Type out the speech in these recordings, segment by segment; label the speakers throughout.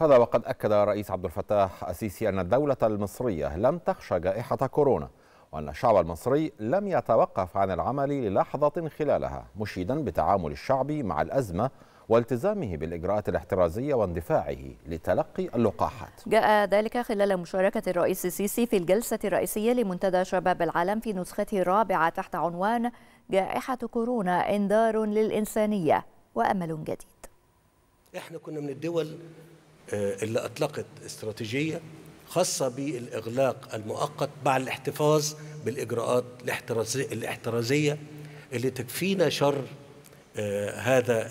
Speaker 1: هذا وقد أكد الرئيس عبد الفتاح السيسي أن الدولة المصرية لم تخشى جائحة كورونا، وأن الشعب المصري لم يتوقف عن العمل للحظة خلالها، مشيدا بتعامل الشعب مع الأزمة والتزامه بالإجراءات الاحترازية واندفاعه لتلقي اللقاحات.
Speaker 2: جاء ذلك خلال مشاركة الرئيس السيسي في الجلسة الرئيسية لمنتدى شباب العالم في نسخته الرابعة تحت عنوان جائحة كورونا إنذار للإنسانية وأمل جديد.
Speaker 3: احنا كنا من الدول اللي أطلقت استراتيجية خاصة بالإغلاق المؤقت مع الاحتفاظ بالإجراءات الاحترازية اللي تكفينا شر هذا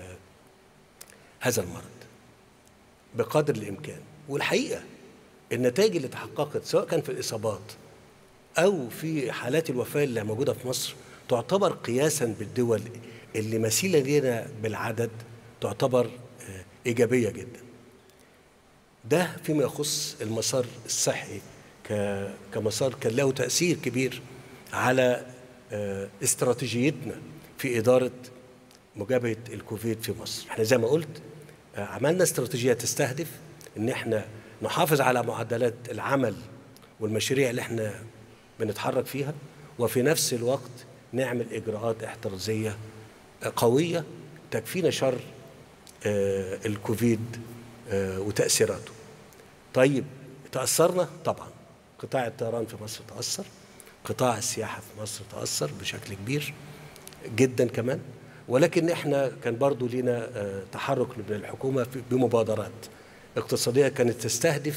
Speaker 3: المرض بقدر الإمكان. والحقيقة النتائج اللي تحققت سواء كان في الإصابات أو في حالات الوفاة اللي موجودة في مصر تعتبر قياسا بالدول اللي مثيلة لنا بالعدد تعتبر إيجابية جدا. ده فيما يخص المسار الصحي كمسار كان له تأثير كبير على استراتيجيتنا في إدارة مجابهة الكوفيد في مصر. احنا زي ما قلت عملنا استراتيجية تستهدف ان احنا نحافظ على معدلات العمل والمشاريع اللي احنا بنتحرك فيها، وفي نفس الوقت نعمل إجراءات احترازية قوية تكفينا شر الكوفيد وتأثيراته. طيب تأثرنا طبعا، قطاع الطيران في مصر تأثر، قطاع السياحة في مصر تأثر بشكل كبير جدا كمان، ولكن احنا كان برضو لنا تحرك من الحكومة بمبادرات اقتصادية كانت تستهدف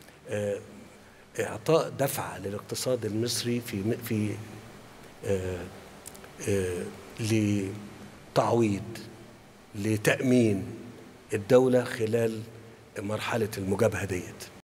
Speaker 3: إعطاء دفعة للاقتصاد المصري في لتعويض لتأمين الدولة خلال مرحلة المجابهة ديت.